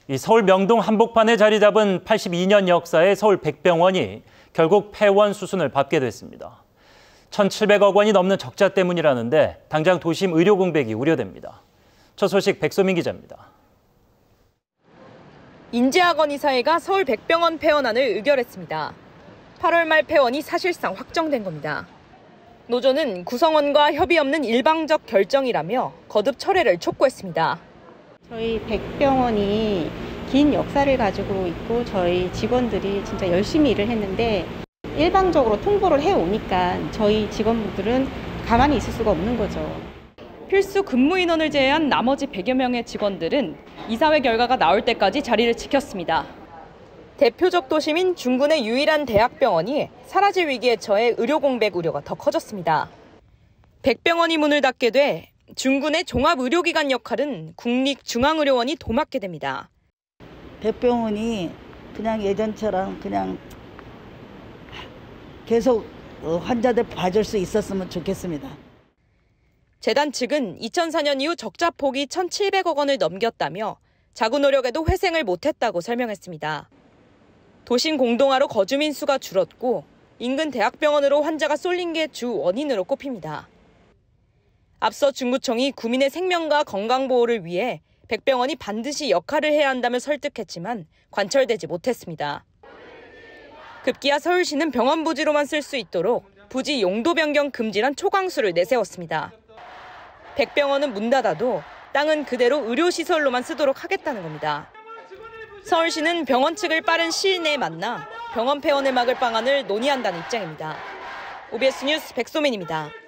이 서울 명동 한복판에 자리 잡은 82년 역사의 서울 백병원이 결국 폐원 수순을 밟게 됐습니다. 1,700억 원이 넘는 적자 때문이라는데 당장 도심 의료 공백이 우려됩니다. 첫 소식 백소민 기자입니다. 인재학원 이사회가 서울 백병원 폐원안을 의결했습니다. 8월 말 폐원이 사실상 확정된 겁니다. 노조는 구성원과 협의 없는 일방적 결정이라며 거듭 철회를 촉구했습니다. 저희 백병원이 긴 역사를 가지고 있고 저희 직원들이 진짜 열심히 일을 했는데 일방적으로 통보를 해오니까 저희 직원분들은 가만히 있을 수가 없는 거죠. 필수 근무 인원을 제외한 나머지 100여 명의 직원들은 이사회 결과가 나올 때까지 자리를 지켰습니다. 대표적 도심인 중군의 유일한 대학병원이 사라질 위기에 처해 의료 공백 우려가 더 커졌습니다. 백병원이 문을 닫게 돼 중군의 종합의료기관 역할은 국립중앙의료원이 도맡게 됩니다. 백병원이 그냥 예전처럼 그냥 계속 환자들 봐줄 수 있었으면 좋겠습니다. 재단 측은 2004년 이후 적자 폭이 1,700억 원을 넘겼다며 자구 노력에도 회생을 못했다고 설명했습니다. 도심 공동화로 거주민 수가 줄었고 인근 대학병원으로 환자가 쏠린 게 주 원인으로 꼽힙니다. 앞서 중구청이 구민의 생명과 건강보호를 위해 백병원이 반드시 역할을 해야 한다며 설득했지만 관철되지 못했습니다. 급기야 서울시는 병원 부지로만 쓸 수 있도록 부지 용도 변경 금지란 초강수를 내세웠습니다. 백병원은 문 닫아도 땅은 그대로 의료시설로만 쓰도록 하겠다는 겁니다. 서울시는 병원 측을 빠른 시일 내에 만나 병원 폐원을 막을 방안을 논의한다는 입장입니다. OBS 뉴스 백소민입니다.